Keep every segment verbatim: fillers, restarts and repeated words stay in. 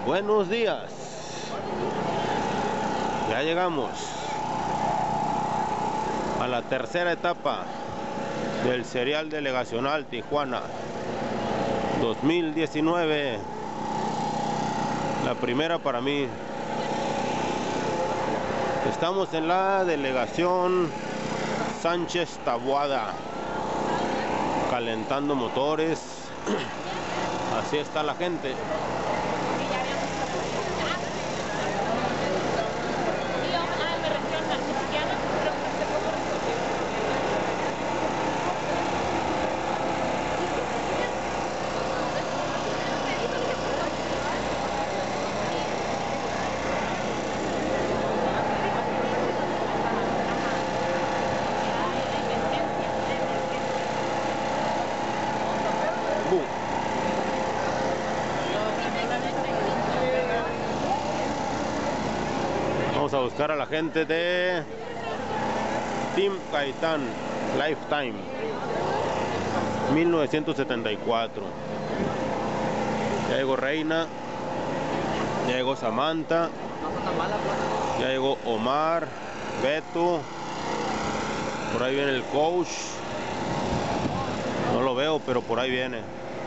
Buenos días. Ya llegamos a la tercera etapa del Serial Delegacional Tijuana dos mil diecinueve. La primera para mí. Estamos en la delegación Sánchez Taboada, calentando motores. Así está la gente. Vamos a buscar a la gente de Team Gaitán Lifetime mil novecientos setenta y cuatro. Ya llegó Reina, ya llegó Samantha, ya llegó Omar, Beto, por ahí viene el coach, no lo veo pero por ahí viene.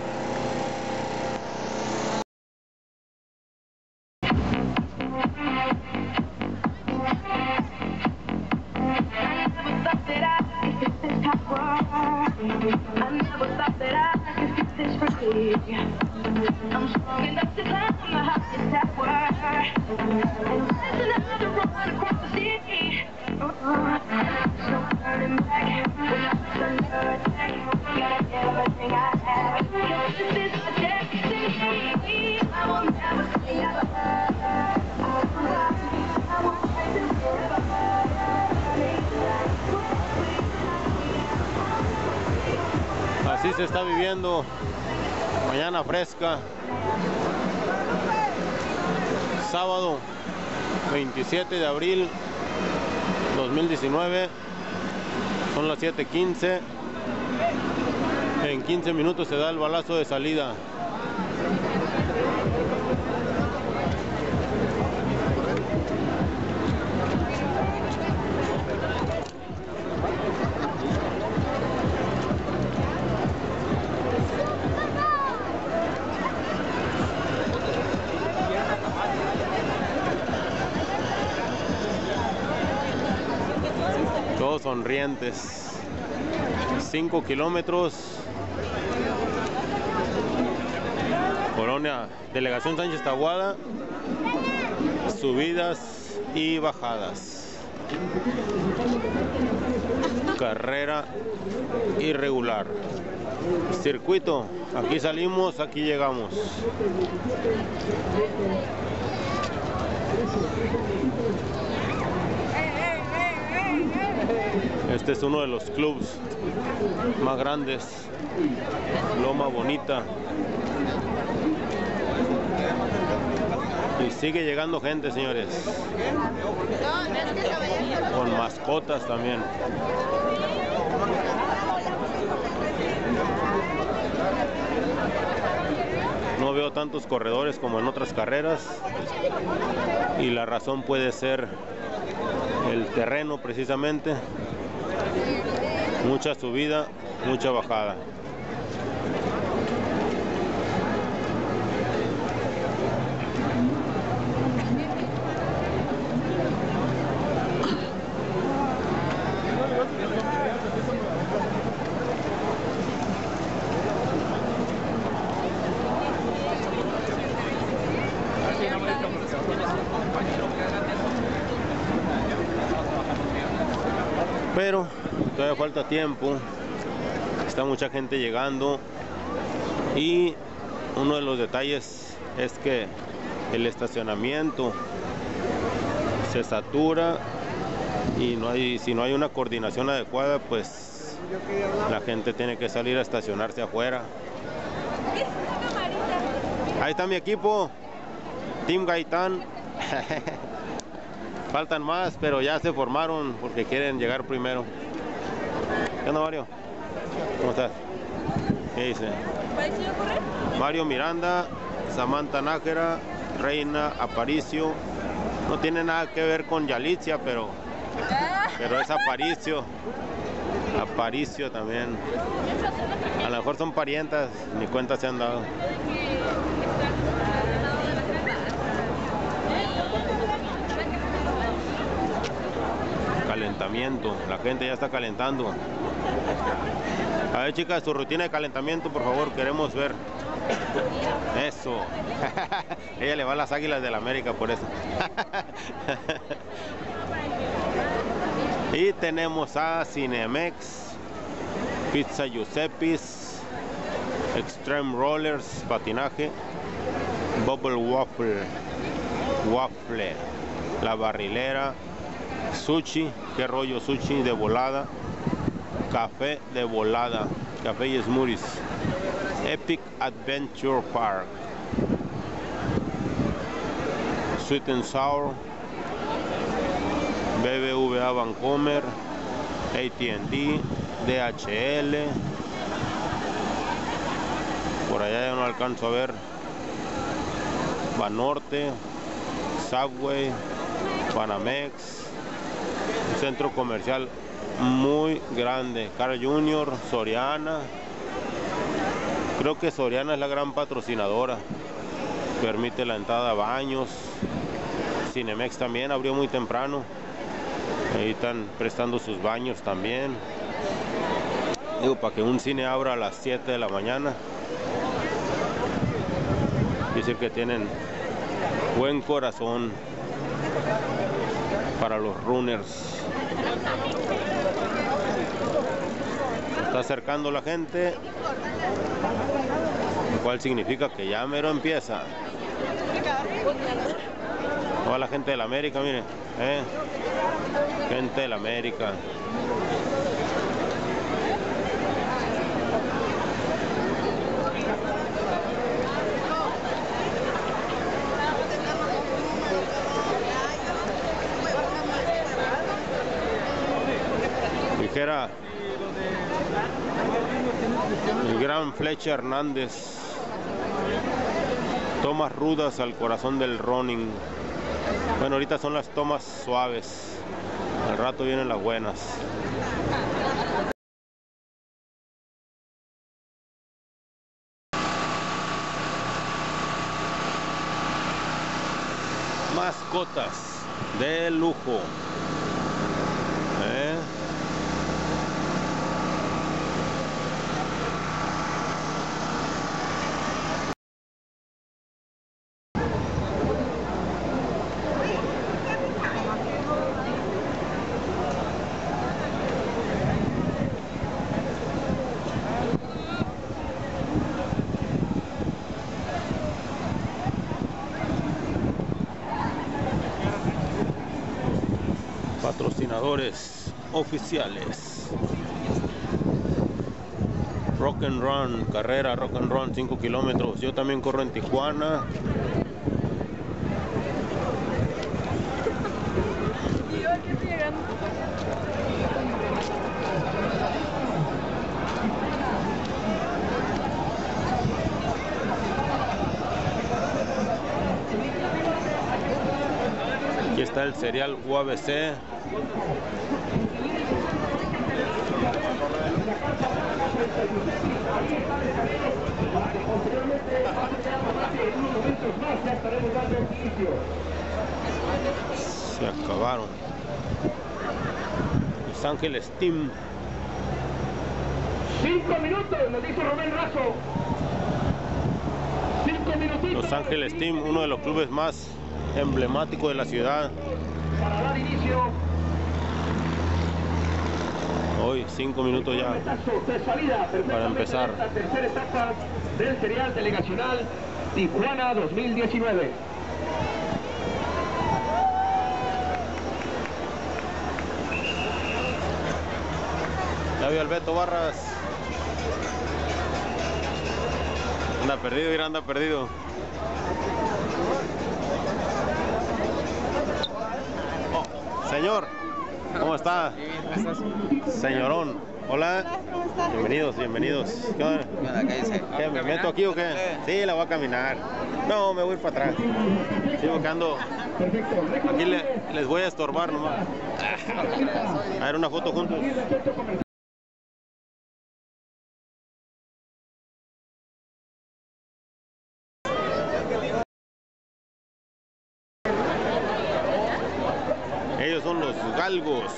Así se está viviendo mañana fresca, sábado veintisiete de abril dos mil diecinueve. Son las siete quince. En quince minutos se da el balazo de salida. Todos sonrientes. cinco kilómetros. Colonia, delegación Sánchez Taboada. Subidas y bajadas. Carrera irregular. Circuito. Aquí salimos, aquí llegamos. Este es uno de los clubs más grandes, Loma Bonita. Y sigue llegando gente, señores. Con mascotas también. No veo tantos corredores como en otras carreras. Y la razón puede ser el terreno, precisamente. Mucha subida, mucha bajada. Pero todavía falta tiempo, está mucha gente llegando y uno de los detalles es que el estacionamiento se satura y no hay, si no hay una coordinación adecuada, pues la gente tiene que salir a estacionarse afuera. Ahí está mi equipo, Team Gaitán. Faltan más, pero ya se formaron porque quieren llegar primero. ¿Qué onda, Mario? ¿Cómo estás? ¿Qué dice? Mario Miranda, Samantha Nájera, Reina Aparicio. No tiene nada que ver con Yalitza, pero, pero es Aparicio. Aparicio también. A lo mejor son parientas, ni cuenta se han dado. Calentamiento, la gente ya está calentando. A ver, chicas, su rutina de calentamiento, por favor, queremos ver. Eso. Ella le va a las Águilas del América por eso. Y tenemos a Cinemex, Pizza Giuseppe's, Extreme Rollers, patinaje, Bubble Waffle, Waffle, La Barrilera, Sushi, qué rollo sushi de volada, café de volada, café y smoothies, Epic Adventure Park, Sweet and Sour, B B V A Vancomer, A T and T, D H L, por allá ya no alcanzo a ver, Banorte, Subway, Banamex, un centro comercial muy grande, Carl junior, Soriana. Creo que Soriana es la gran patrocinadora, permite la entrada a baños. Cinemex también abrió muy temprano, ahí están prestando sus baños también. Digo, para que un cine abra a las siete de la mañana, dice que tienen buen corazón para los runners. Está acercando la gente, lo cual significa que ya mero empieza. Toda la gente de la América, miren, ¿eh? Gente de la América. Dijera el gran Fletcher Hernández, tomas rudas al corazón del running. Bueno, ahorita son las tomas suaves, al rato vienen las buenas. Mascotas de lujo. ¿Eh? Patrocinadores oficiales: Rock and Run, carrera Rock and Run cinco kilómetros. Yo también corro en Tijuana. Aquí está el cereal U A B C. Se acabaron. Los Ángeles Team. Cinco minutos, nos dijo Rubén Razo. Cinco minutitos. Los Ángeles Team, uno de los clubes más emblemáticos de la ciudad. Para dar inicio. Hoy, cinco minutos ya para empezar. La tercera etapa del serial delegacional Tijuana dos mil diecinueve. Ya vio el Beto Barras. Anda perdido, mira, anda perdido. Oh, señor, ¿cómo está? Señorón, hola. están? Bienvenidos, bienvenidos. ¿Qué onda? ¿Qué dice? ¿Qué, ¿Me meto aquí o qué? Sí, la voy a caminar. No, me voy a ir para atrás. Sí, porque ando. Aquí le, les voy a estorbar nomás. A ver, una foto juntos. Ellos son los galgos.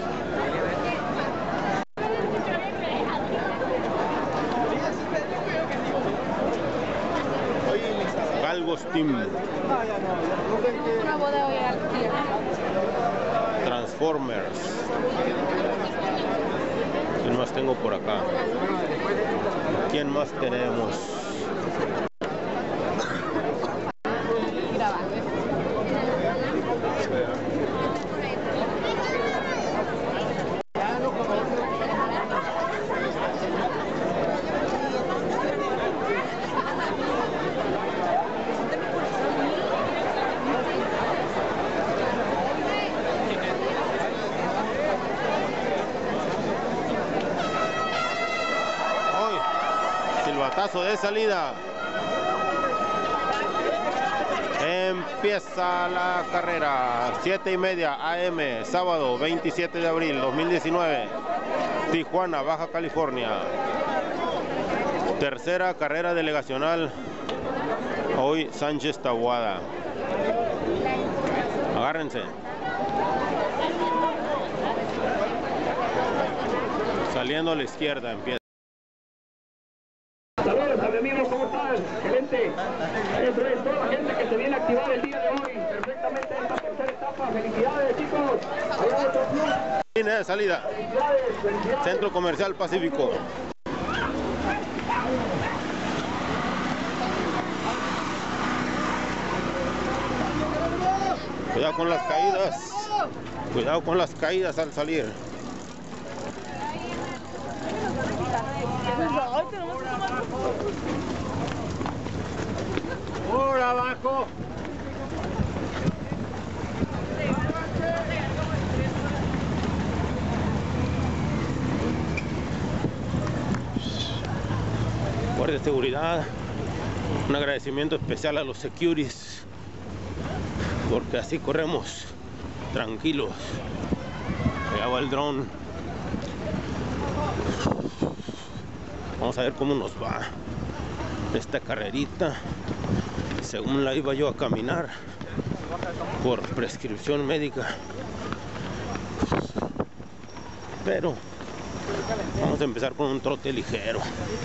Galgos Team. Una boda hoy al tío. Transformers. ¿Quién más tengo por acá? ¿Quién más tenemos? Silbatazo de salida. Empieza la carrera. Siete y media A M, sábado veintisiete de abril dos mil diecinueve. Tijuana, Baja California. Tercera carrera delegacional. Hoy Sánchez Taboada. Agárrense. Saliendo a la izquierda empieza. Saludos a mi amigo, ¿cómo están? Excelente. Eso es, toda la gente que se viene a activar el día de hoy. Perfectamente esta tercera etapa. Felicidades, chicos. Allá de otro club. Línea de salida. Felicidades, felicidades. Centro Comercial Pacífico. Cuidado con las caídas. Cuidado con las caídas al salir. Por abajo. Guardia de seguridad. Un agradecimiento especial a los securities, porque así corremos tranquilos. Allá va el dron. Vamos a ver cómo nos va esta carrerita. Según la iba yo a caminar por prescripción médica, pero vamos a empezar con un trote ligero.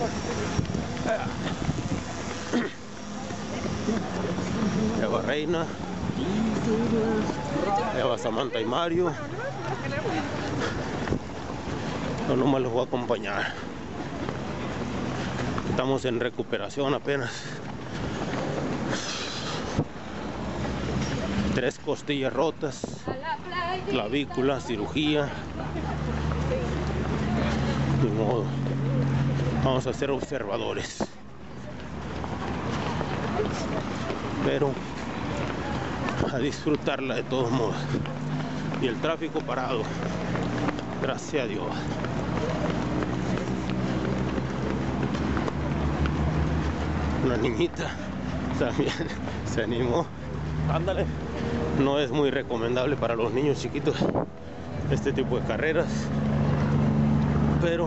Ya va Reina, ya va Samantha y Mario. Yo nomás los voy a acompañar. Estamos en recuperación apenas. Tres costillas rotas, clavícula, cirugía. Ni modo. Vamos a ser observadores. Pero a disfrutarla de todos modos. Y el tráfico parado. Gracias a Dios. Una niñita también se animó. Ándale. No es muy recomendable para los niños chiquitos este tipo de carreras, pero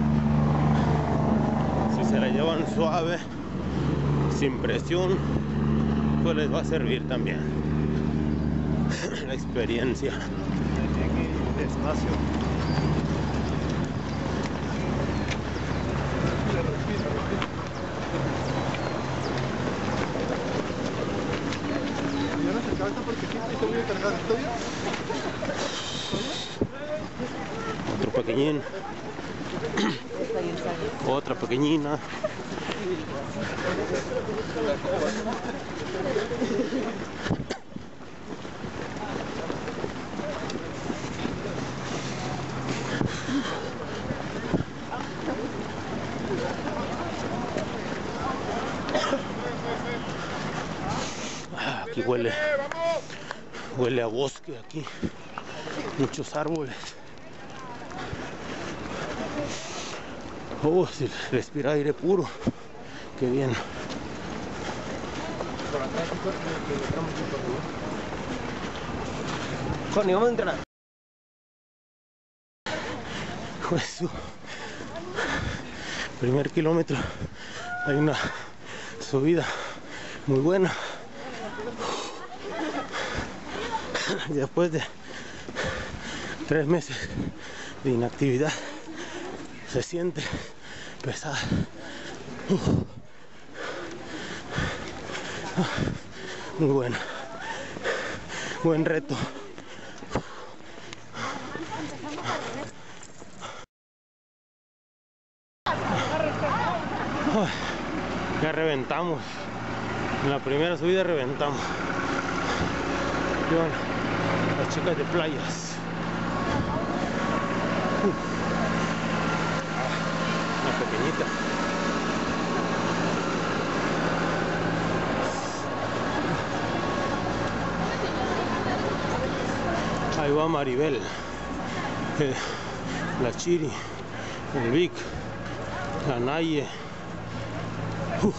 si se la llevan suave, sin presión, pues les va a servir también la experiencia. Despacio. Otro pequeñín. Otra pequeñina. Aquí huele, huele a bosque aquí, muchos árboles. Oh, se respira aire puro. Qué bien. Connie, vamos a entrenar. Jesús. Primer kilómetro. Hay una subida muy buena. Y después de tres meses de inactividad se siente pesada. Uf. Muy buena. Buen reto. Ay, ya reventamos. En la primera subida reventamos. Y bueno, las chicas de playas. Uf. Una pequeñita. Ahí va Maribel, eh, la Chiri, el Vic, la Naye. Uf.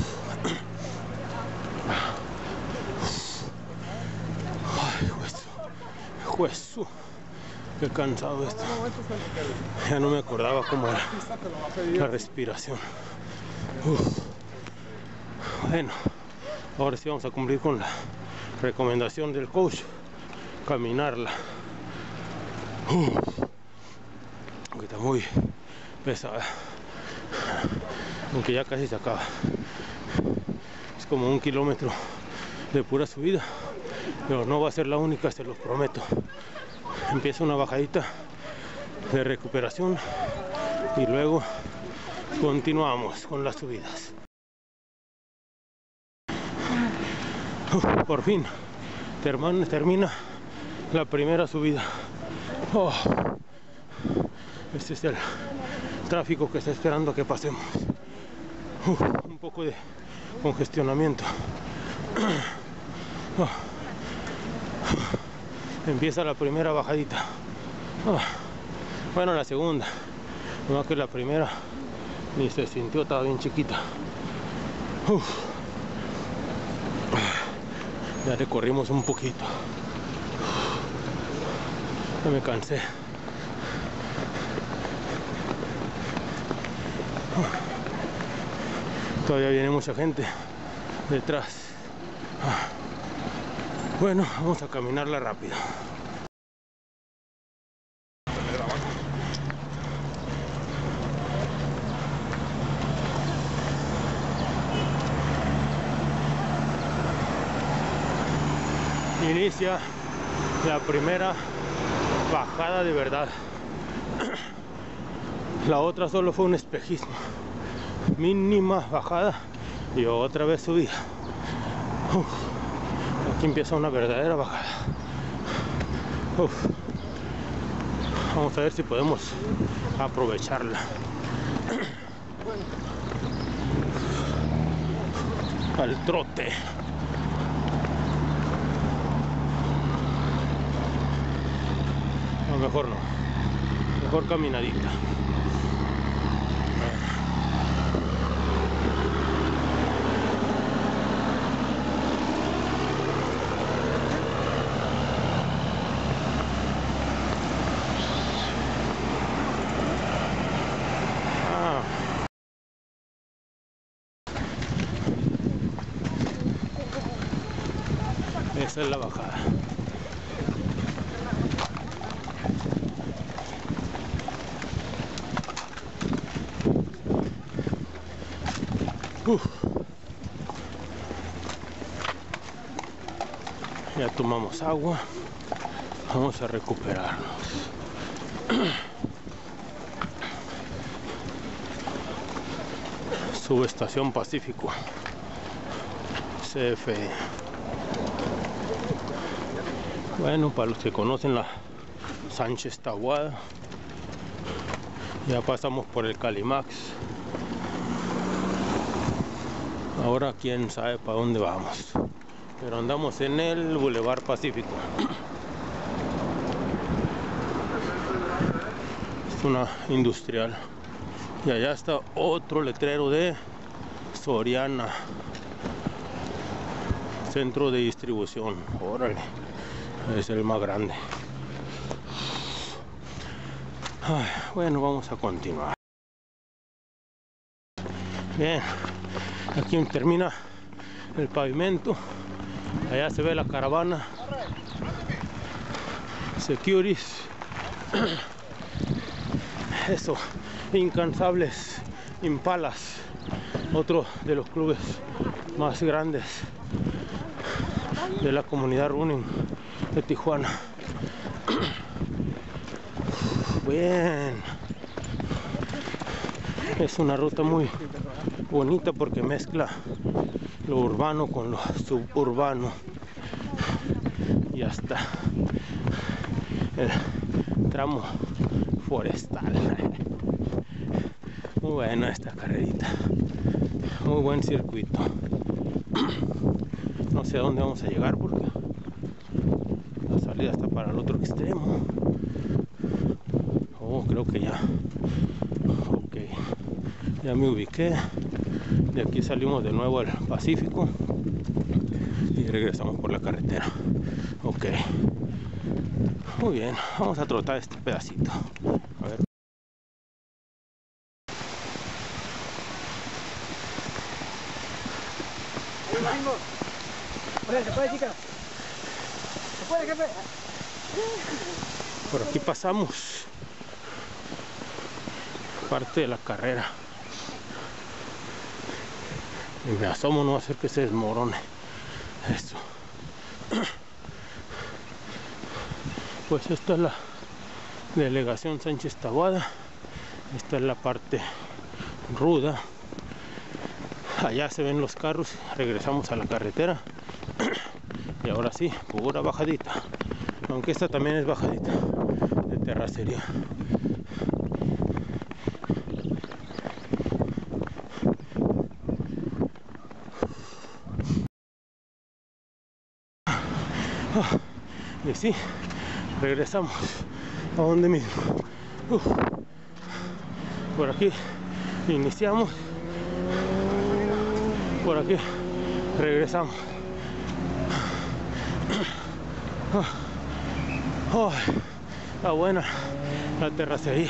Ay, Jesús, Jesús, qué cansado esto. Ya no me acordaba cómo era la respiración. Uf. Bueno, ahora sí vamos a cumplir con la recomendación del coach, caminarla. Uh, aunque está muy pesada, aunque ya casi se acaba. Es como un kilómetro de pura subida, pero no va a ser la única, se los prometo. Empieza una bajadita de recuperación y luego continuamos con las subidas. Uh, por fin termina, termina la primera subida. Oh, este es el tráfico que está esperando que pasemos. Uh, un poco de congestionamiento. Oh. Empieza la primera bajadita. Oh. Bueno, la segunda. No más que la primera ni se sintió, estaba bien chiquita. Uh. Ya recorrimos un poquito. Ya me cansé. Todavía viene mucha gente detrás. Bueno, vamos a caminarla rápido. Inicia la primera bajada de verdad. La otra solo fue un espejismo. Mínima bajada y otra vez subida. Uf. Aquí empieza una verdadera bajada. Uf. Vamos a ver si podemos aprovecharla. Al trote. No, mejor no. Mejor caminadita. Esa es la bajada. Uf. Ya tomamos agua. Vamos a recuperarnos. Subestación Pacífico, C F E. Bueno, para los que conocen la Sánchez Taboada, ya pasamos por el Calimax. Ahora quién sabe para dónde vamos, pero andamos en el Boulevard Pacífico. Es una industrial Y allá está otro letrero de Soriana, centro de distribución. Órale, es el más grande. Ay, bueno, vamos a continuar. Bien, aquí termina el pavimento. Allá se ve la caravana Securities. Eso, Incansables Impalas, otro de los clubes más grandes de la comunidad running de Tijuana. Bien, es una ruta muy bonita porque mezcla lo urbano con lo suburbano y hasta el tramo forestal. Muy buena esta carrerita, muy buen circuito. No sé a dónde vamos a llegar porque la salida está para el otro extremo. Oh, creo que ya. Ok, ya me ubiqué. De aquí salimos de nuevo al Pacífico y regresamos por la carretera. Ok, muy bien, vamos a trotar este pedacito. A ver. ¿Se puede, chica? ¿Se puede, jefe? Por aquí pasamos parte de la carrera y me asomo, no va a hacer que se desmorone eso. Pues esta es la delegación Sánchez Taboada. Esta es la parte ruda. Allá se ven los carros. Regresamos a la carretera y ahora sí, pura bajadita, aunque esta también es bajadita de terracería. Y sí, regresamos a donde mismo. Uf. Por aquí iniciamos, por aquí regresamos. Oh, está buena la terracería.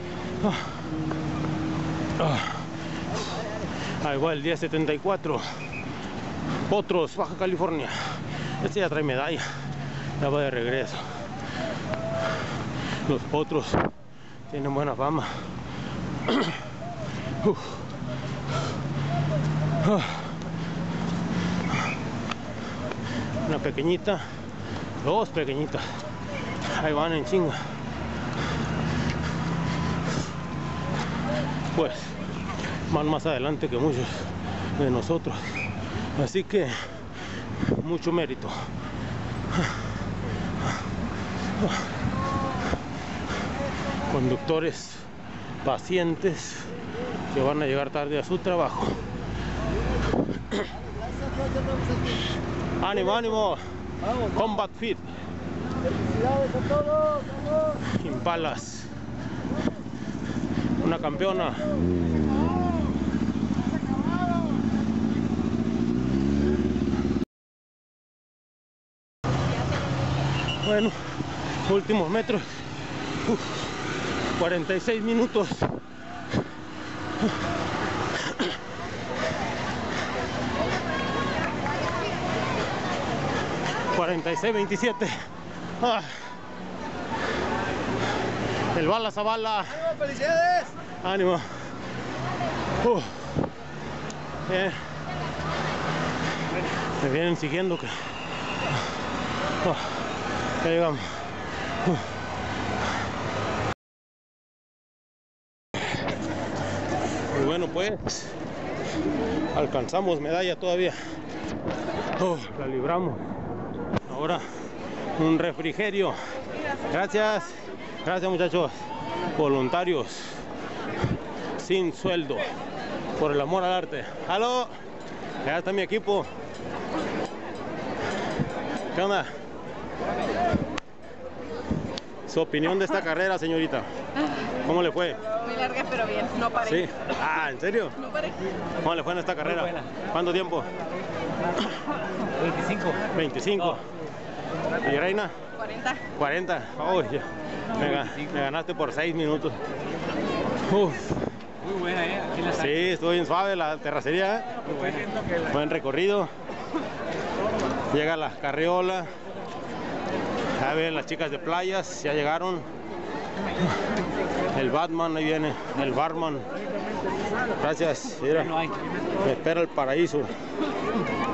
Oh. Oh. Ahí va el diez setenta y cuatro, Potros, Baja California. Este ya trae medalla, ya va de regreso. Los Potros tienen buena fama. Uf. Oh. Una pequeñita, dos pequeñitas, ahí van en chinga. Pues van más adelante que muchos de nosotros, así que mucho mérito. Conductores pacientes que van a llegar tarde a su trabajo. Ánimo, ánimo. Combat Fit. Felicidades a todos. Impalas. Una campeona. Bueno, últimos metros. Uf, cuarenta y seis minutos. cuarenta y seis veintisiete. Ah. El bala Zavala. ¡Felicidades! Ánimo. Uh. Bien. Me vienen siguiendo que. Oh. Ya llegamos. Uh. Muy bueno, pues alcanzamos medalla todavía. Oh, la libramos. Ahora un refrigerio. Gracias. Gracias, muchachos. Voluntarios sin sueldo por el amor al arte. ¡Aló! Ya está mi equipo. ¿Qué onda? Su opinión de esta carrera, señorita. ¿Cómo le fue? Muy larga, pero bien, no paré. Sí. Ah, ¿en serio? No paré. ¿Cómo le fue en esta carrera? ¿Cuánto tiempo? veinticinco. veinticinco. ¿Y Reina? cuarenta. cuarenta. Oh, ya. Me, ga- me ganaste por seis minutos. Uf. Muy buena, ¿eh? Aquí la Sí, estuvo bien suave la terracería. ¿Eh? Muy buena. Buen recorrido. Llega la carriola. Ya ven las chicas de playas, ya llegaron. El Batman, ahí viene, el barman. Gracias. Mira, No hay. me espera el paraíso.